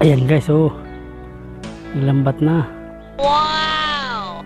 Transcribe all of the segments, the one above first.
Ayan guys, oh. Lambat na. Wow!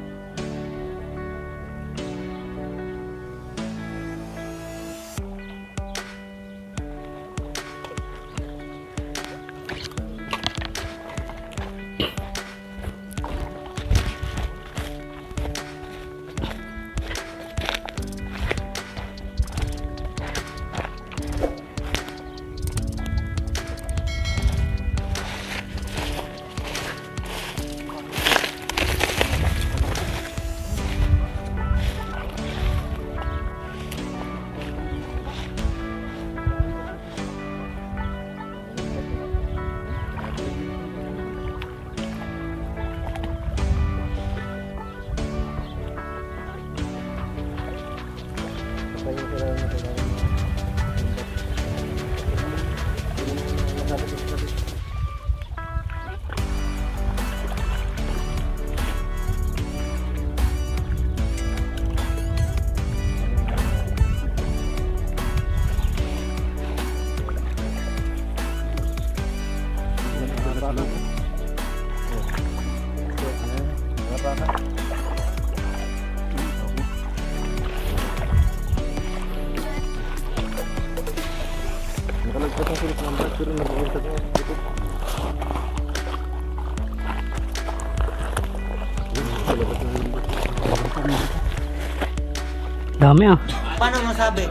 Dami ah. Paano masabi?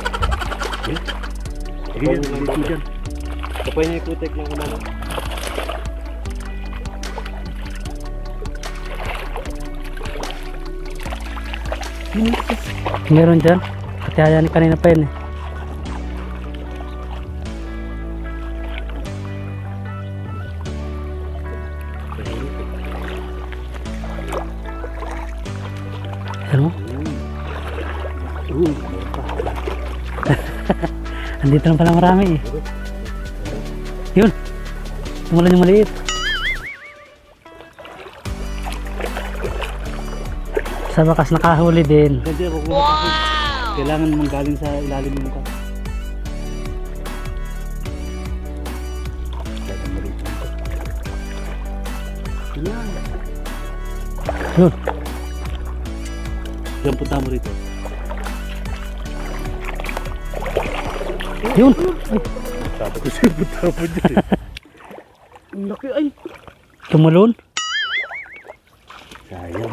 Sige yan, dito dyan. Kapay niyo yung kutek ng kumano. Meron dyan. Katihayan kanina pa yun eh. Ano? Andito lang pala marami eh. Yun. Tumulan yung maliit. Sa bakas nakahuli din. Kasi ako Wow! kailangan mong galing sa ilalim mo ka. Yun. Diyan punta mo rito. Yun. Ay, Sabi ko siya punta mo dyan eh. Ang laki ay. tumalon. Sayang.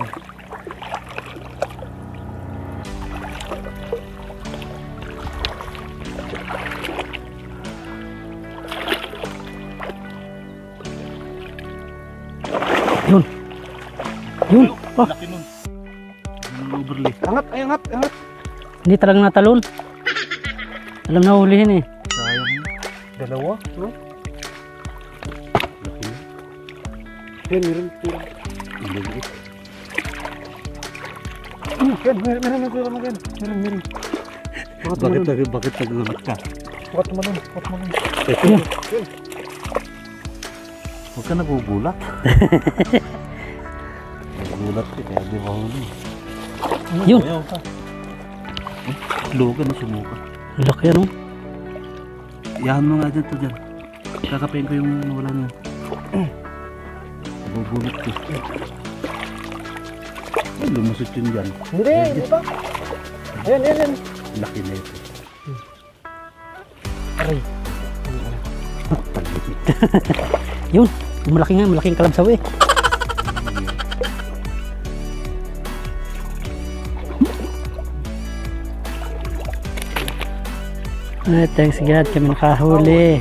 Yun. Yun. Oh, Laki nun. Ang overlay. Angat, ay angat, angat. hindi talaga natalon. Alam na hulihin eh. Sayang. Dalawa, no? Laki nun. Yan, meron po. Ililiit. Meron na kuya mag-yan. Meron. Bakit nagulat ka? Bakit tumalon? Yun. Huwag ka nagugulat. Nagulat ka kaya di mahuli. Yun. Ayaw ka. Luga na sumuka. Laki ano. Iyahan mo nga dyan to dyan. Kakapain ko yung wala niya. Nagugulat ko. Ay, lumusot yun dyan. Hindi ba? Ayan. Laki na ito. Aray. Yun. Malaking kalabsaw eh. Ay, thanks God kami nakahuli.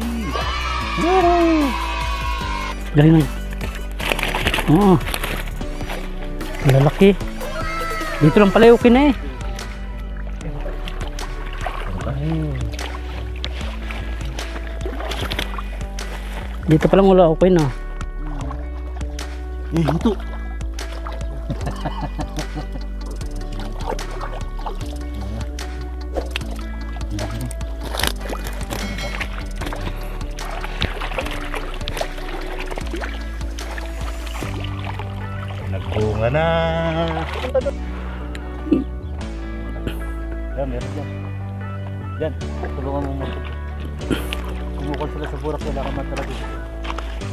Galing na. Oo. Lalaki. Dito lang pala okay na eh. Dito pa lang wala okay na. Eh, ito. Nagbunga na. Yan, meron dyan. Yan, tulungan mo mo. Kumukol sila sa burak, kailangan man talaga.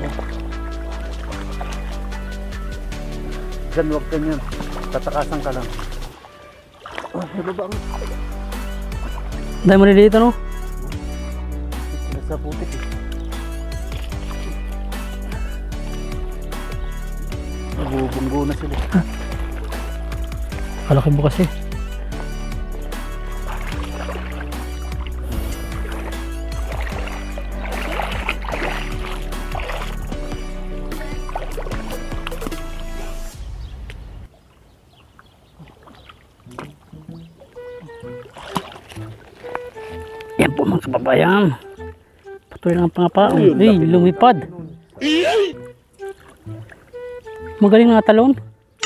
Diyan, huwag ganyan. Tatakasan ka lang. Oh, nababa ang Dahil maliliit ano? nasa putik eh. Nabubunggo na sila. Kalaki bukas eh. Yan po mga kababayan. Patuloy lang ang pangapaon. Ay, lumipad. Magaling nga talon.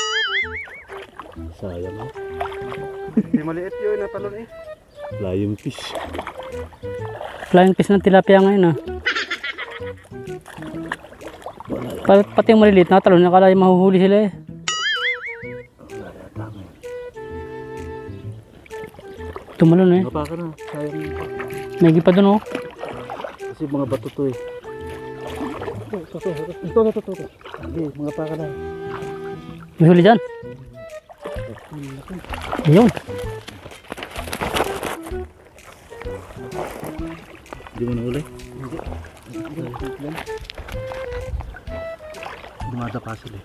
Sayang ah. Hindi maliit yun na talon eh. Flying fish. Flying fish ng tilapia ngayon ah. Pati yung maliliit na talon, nakala yung mahuhuli sila eh. Tumalon eh. Mapa ka na. Sayang pa. May pa dun oh. Kasi mga bato to eh. Ito. Hindi, mga pa ka na. May huli dyan. Ayun. Hindi mo nahuli? Hindi. Dumadapa sila eh.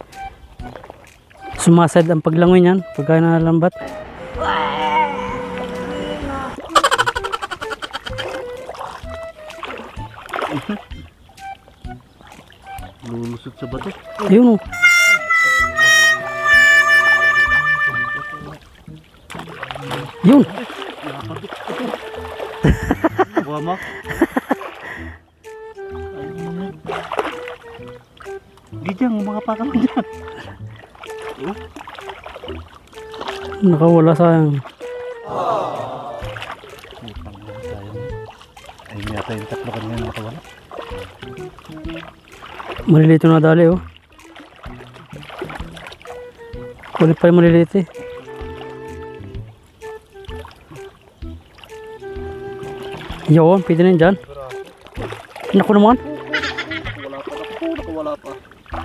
Sumasad ang paglangoy niyan pagka nalambat. Lulusot sa bato. Ayun oh. Yun. Buha mo? Di dyan, mga pa ka lang dyan. Nakawala sayang. Ayun yata yung tatlo kanina nakawala. Maliliit na dali oh. Kulit pa yung maliliit eh. Yun, pwede na yun dyan. Naku naman. Wala pa.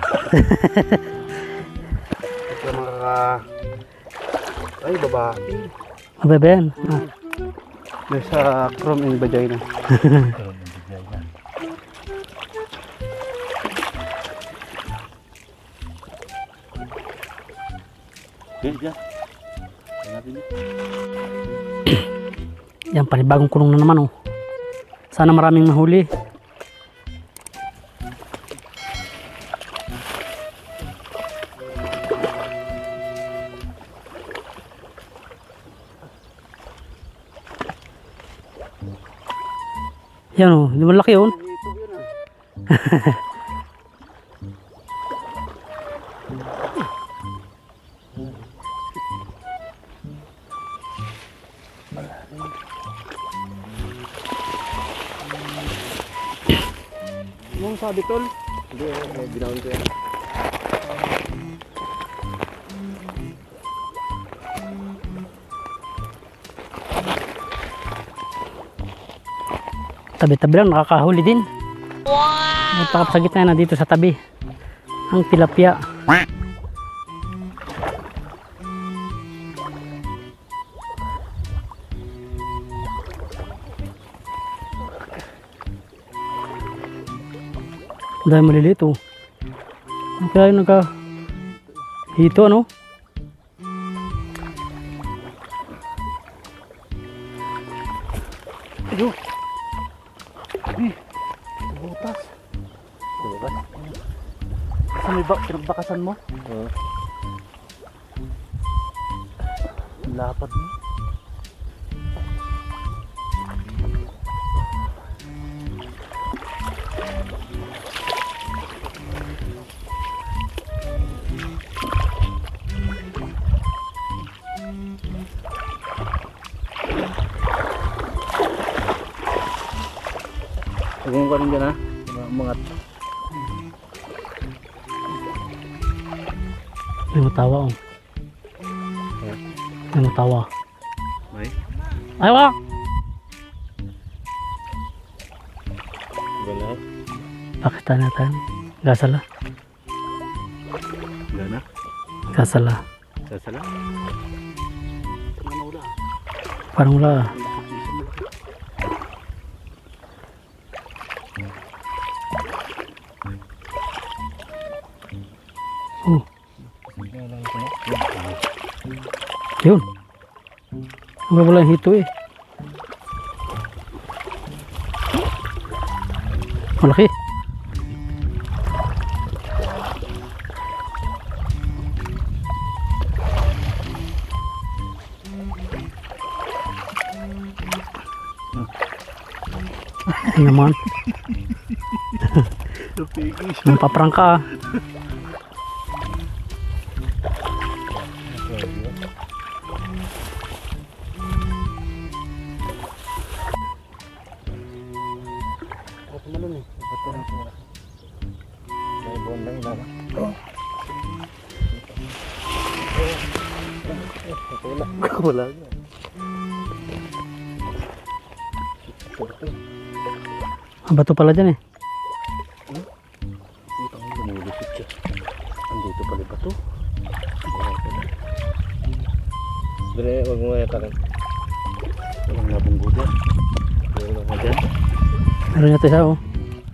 Ito mga ay babae. Mababa yan. Ah. Nasa chrome in vagina. Yan, panibagong kulong na naman oh. Sana maraming mahuli. Yan oh, di malaki yun. Anong sabi tol? Hindi, binawin ko yan. Tabi-tabi lang, nakakahuli din. Wow! Punta ka pa sa gitna na dito sa tabi. Ang tilapia. Dahil maliliit oh. Kaya yung hito ano? Ayo. Butas. Butas. Sa may pinagbakasan mo? Oo. Lapat mo. Huwag ka rin dyan ha, mga May matawa oh. May matawa. may Ay wak! galaw. Pakistanatan. Gasala. Gana? Gasala. Sasala? Parang wala. Oh. Yun. Wala yung hito eh. Malaki. Ano naman? Nampaprangka ah. Wala. Bato pala dyan eh. Lumulusot siya. Andito pala ba ito? Dali, huwag mo yatakan. Walang nabunggo dyan. Walang nga dyan. Meron niya isa oh.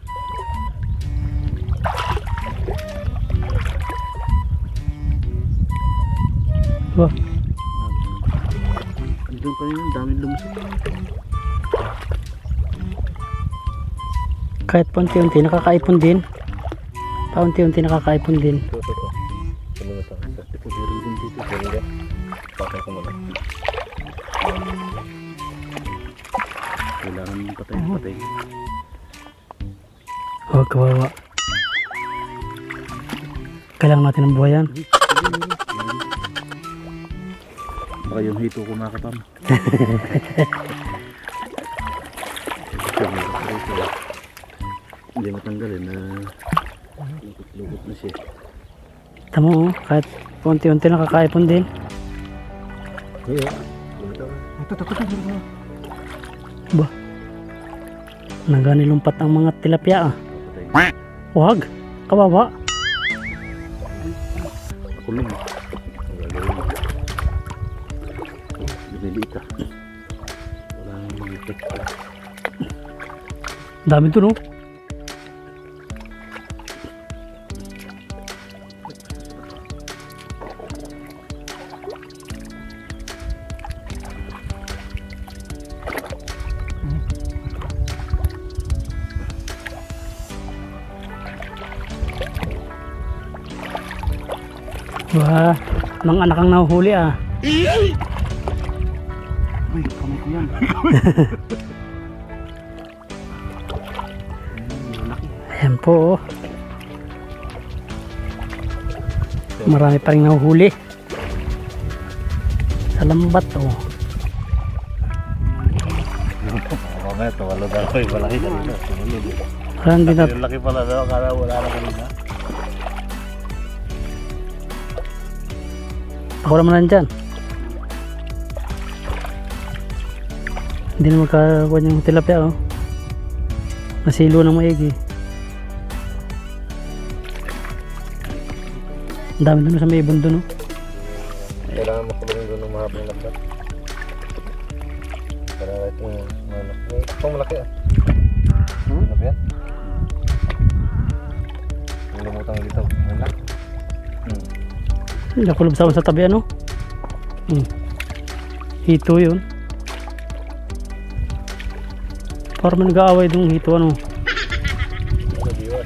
Wah. Andun pa yun, daming lumusot. Kahit paunti-unti nakakaipon din. Paunti-unti nakakaipon din. Ito. Lumusot. Ito meron din dito. Ganyan. Pakay ko muna. Kailangan mong patay. Oh, kawawa. Kailangan natin ng buhayan. Baka yung hito ko makapam. Hindi matanggalin na lukot na siya. Tama oh, kahit paunti-unti nakakaipon din. Ba? Naganilumpat ang mga tilapia ah. Wag, kawawa. Ako lang. Lumiliit ah. Wala nang mag-itik. Dami to no? Wah, nang anak ang nahuhuli ah. Uy, kamay ko yan. Ayan po oh. Marami pa rin nahuhuli. Sa lambat oh. Mamaya, tawalo daw ko. Malaki kanina. Parang din Yung laki pala daw. Kala wala na kanina. ako naman nandyan. Hindi na magkakakuha yung tilapia oh. Nasilo ng maigi. Ang dami doon sa may ibon doon oh. Kailangan makulong doon ng mahabang lakbat. Para itong malaki. Itong malaki ah. Ano ba yan? Yung lumutang dito. Ano? Nakulob sa tabi ano. Hito yun. Parang nag-aaway dong hito ano. Ano viewers?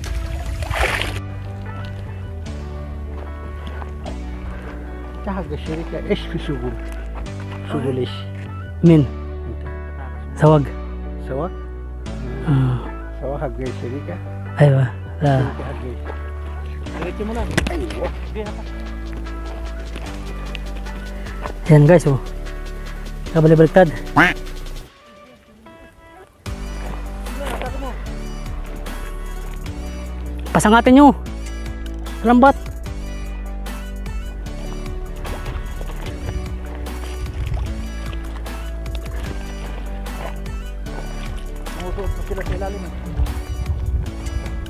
Tahaga shirika ish fi shugul. Shugul ish. Min. Sawag. Sawak? Ah. Sawak hagay shirika. Aywa. Hagay. Diretso mo lang. Yan guys oh. Kabalik-baliktad. Pasangatin nyo. Lambat. Sila sa ilalim.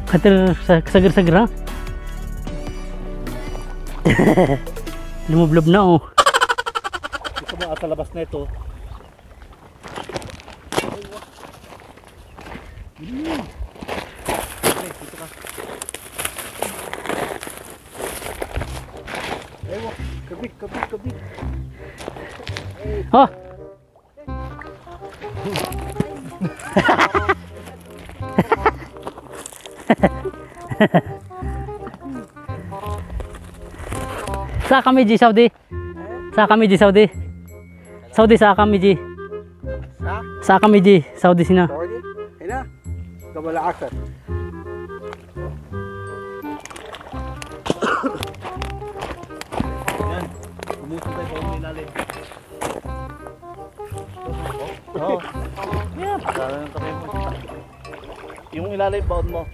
Katil sa sagar-sagar ha. Lumublob na oh. Ito mo sa labas na ito. Dito ka. Ewan, kabit. Oh. Sa kami Ji Saudi. Sa kami Ji Saudi. Saudi sa kami Ji. Sa kami Ji Saudi sina. سعودي هنا قبل العصر. Yan. Umusok tayo sa ilalim. Oo. Yan. Para ng kamay mo. Yung ilalim baon mo.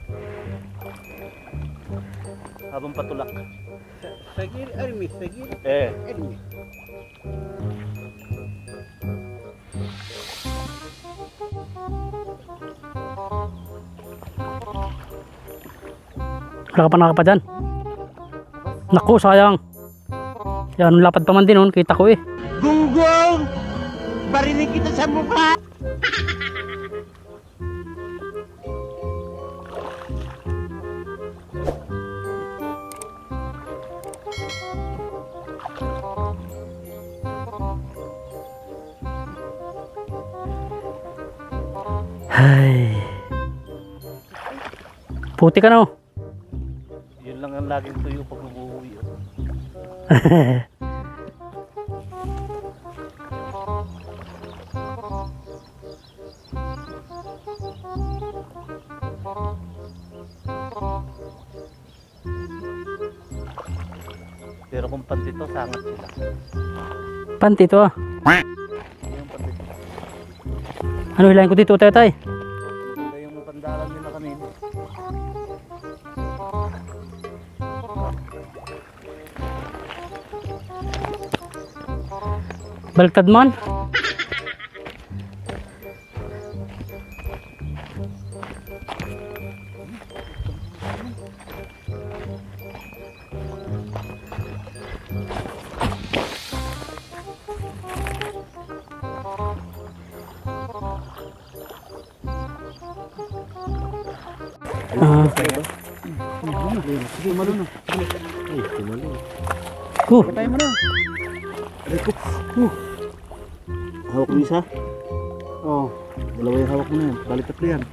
Habang patulak. صغير ارمي صغير ارمي. Wala ka pa nakapa dyan. Naku sayang. Yan lapad pa man din oh. Kita ko eh. Gunggong! Barinig kita sa mukha! Ay. Puti ka na oh. Yun lang ang laging tuyo pag umuwi. Pero kung pandito, sangat sila. Panti to ah. Yung pandito. Ano hilahin ko dito tay? Ganda yung pandaran nila kanina. Baliktad man. Sige, malunod. Patay mo na. Hawak mo isa. Oh. Dalawa yung hawak mo na yan. Balik tatlo yan.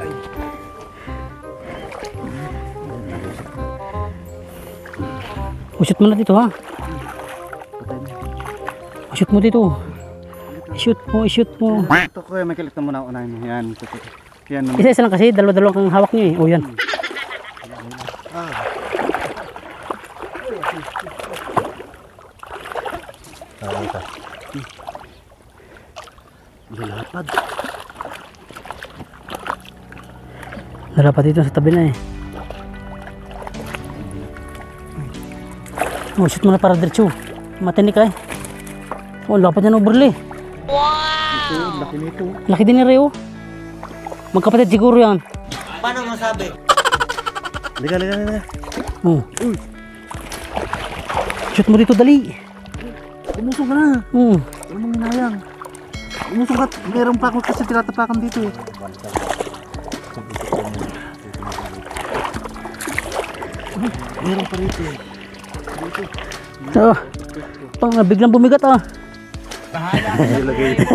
Usut mo na dito ha. Patay mo. Shoot mo dito. Shoot mo, shoot mo. Ito ko may kalit na muna unahin mo. Yan. Yan. Isa-isa lang kasi, dalawa-dalawa kang hawak niyo eh. O yan. Tawag ka. Lalapad. Nalapat dito sa tabi na eh. Oh, shoot mo na para diretso. Matinik ka eh. Oh, lapad yan overlay. Wow! Laki nito. Laki din ni Reo. Magkapatid siguro yan. Liga. Oh. Shoot mo dito, dali. Umusok ka na. Oh. Ano mong hinayang? Umusok ka. Meron pa ako kasi tinatapakan dito eh. Meron pa rito eh. Ah, pang biglang bumigat ah. Nilagay dito.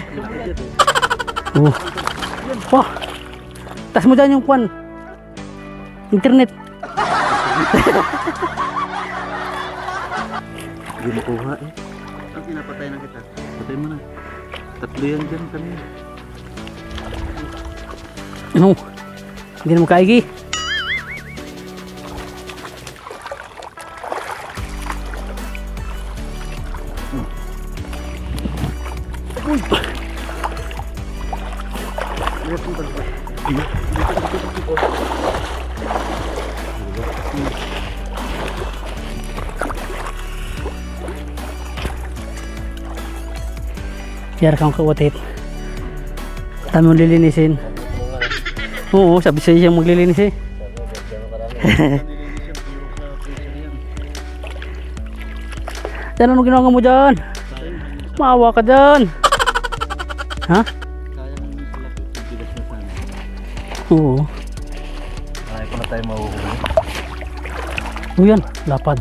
Oh. Wah. Tas mo dyan yung kwan. Internet. Hindi makuha eh. Ang pinapatay na kita. Patay mo na. Tatlo yan dyan kanina. No. Hindi na mo kaigi. Biar kang kawatit. Dami mong lilinisin. Oo, sabi sa'yo siyang maglilinis eh. Diyan, ano ginawa mo dyan? Maawa ka dyan. Ha? Kaya naman sila bigas na sana. Oo. Ay, kung na tayo mahuhuli. O yan, lapad.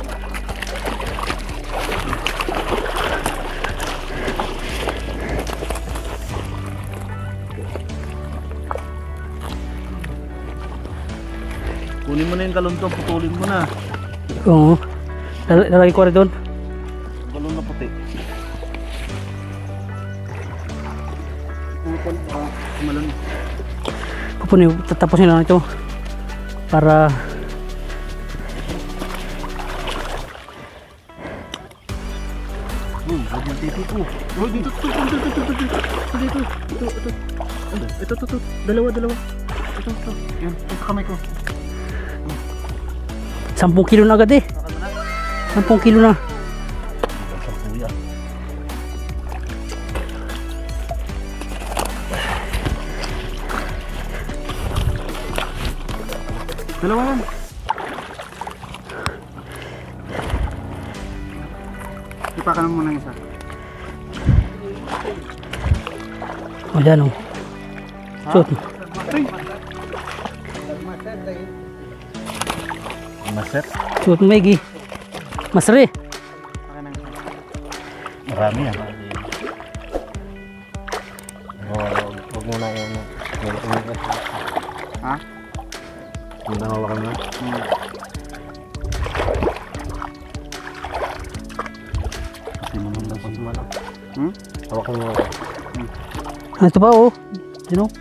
Kunin mo na yung galon to, putulin mo na. Oo. Lalagay ko rin doon. Galon na puti. Malon. Pupunin, tatapusin na lang ito. Para Huwag yung titi ko. Oh, dito. Ito. Dalawa. Ito. Yan, ito kamay ko. 10 kilo na agad eh. 10 kilo na. Dalawa yan. Ipakan mo muna yung isa. O dyan o. Shoot. Maset. Shoot mo Maggie. Masri. Marami yan. Huwag mo na yung ha? Hindi na hawakan mo. Hindi mo nang dapat sumala. Hawakan mo. Ito pa oh. Dyan o.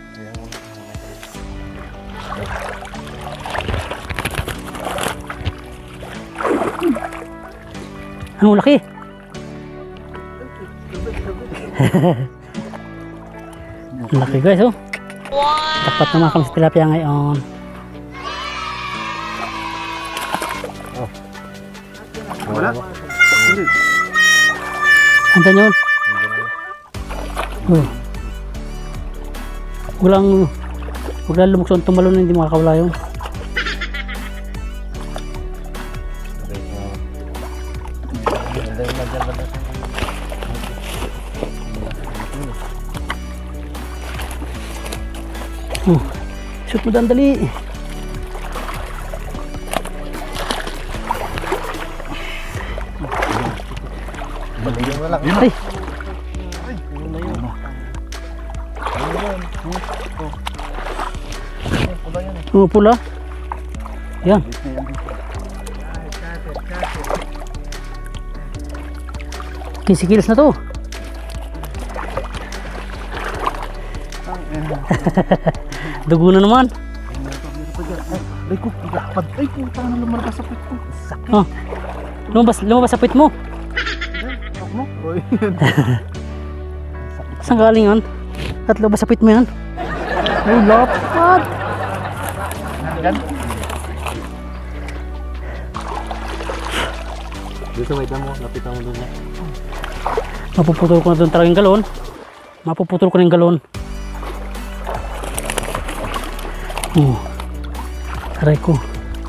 Ang laki. Ang laki guys oh. Dapat naman kami sa tilapia ngayon. Wala? Hindi. Andan yun. Oh. Huwag lang lumukson tumalon, hindi makakawala yun. Oh, shoot mo dyan, dali. Ay. Oh, pula. Yan. Kilos na to. Dugo na naman. Ay ko, lapad. Ay puta na lumalabas sa pit ko. Sakit. Oh. Lumabas sa pit mo. Mo? Oy. Saan galing yan? At lumabas sa pit mo yan. Oh, lapad. Yan. Dito may damo, lapitan mo doon. Mapuputol ko na doon talagang galon. Mapuputol ko na yung galon. Oh. Aray ko.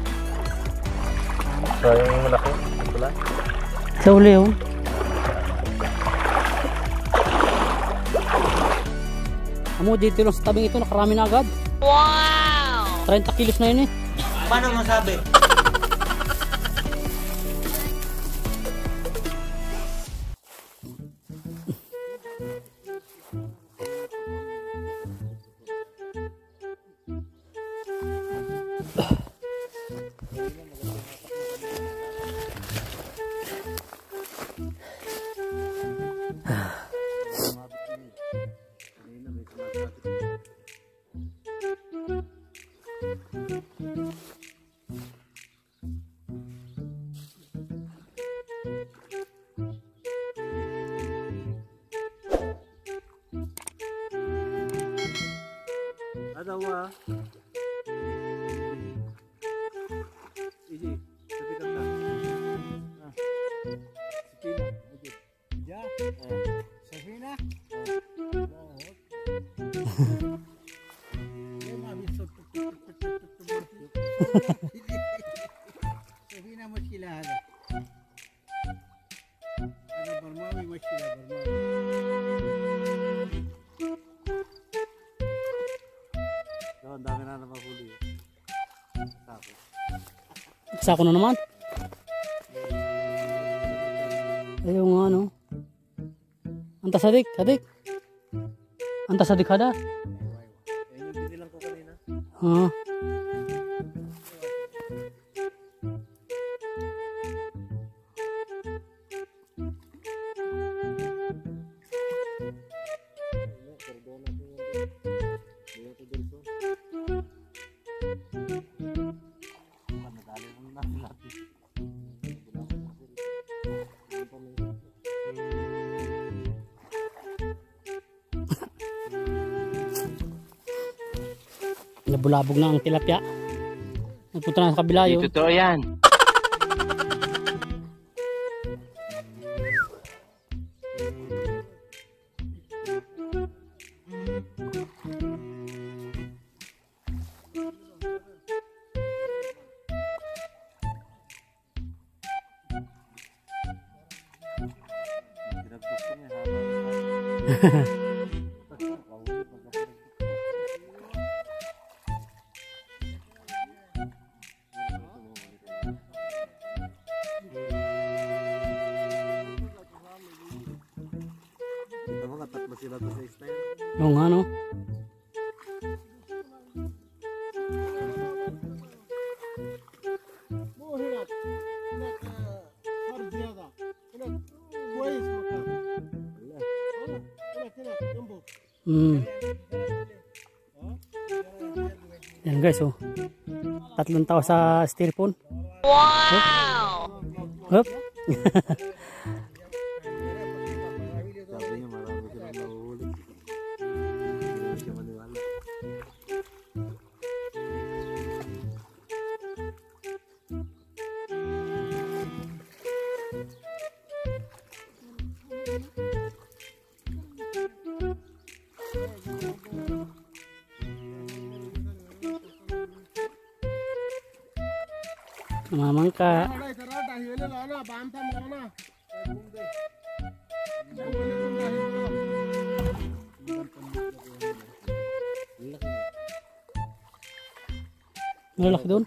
So yung malaki, pula. Sa uli oh. Amo dito lang sa tabing ito, nakarami na agad. Wow! 30 kilos na yun eh. Paano masabi? Adawa. Iji, tapi kata. Nah. Sipina. Oke. Ya. Sipina. Dia mah bisa Ang dami na huli. Sako na naman. Ayaw nga ano. Anta sadik. Anta sadik ada. Yung binilang ko kanina. Ha. Nabulabog na ang tilapia. Nagpunta na sa kabila yun. Totoo yan. Tatlo sila to sa style. Oo nga no. Yan guys oh. 3 tao sa styrofoam. Wow! Hop. Sabi niya marami silang nahuhuli. Hindi na siya maniwala. Mamangka. Malaki doon.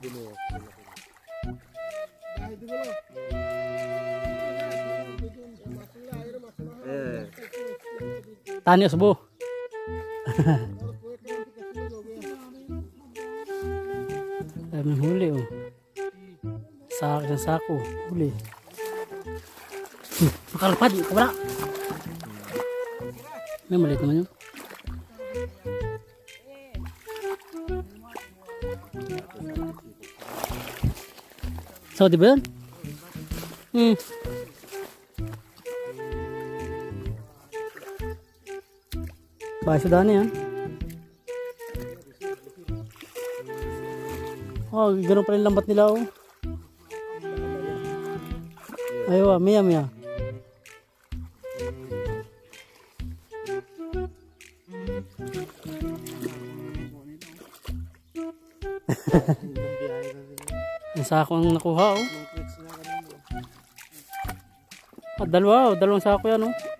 Tani usbo. Dami huli oh. Sako, huli. Makalapad, kabala. May maliit naman yun. So, di ba yun? Bahay sudah yan. Oh, ganun pa rin lambat nila oh. Ayaw, maya. Ang sako ang nakuha oh. Dalawang sako yan oh.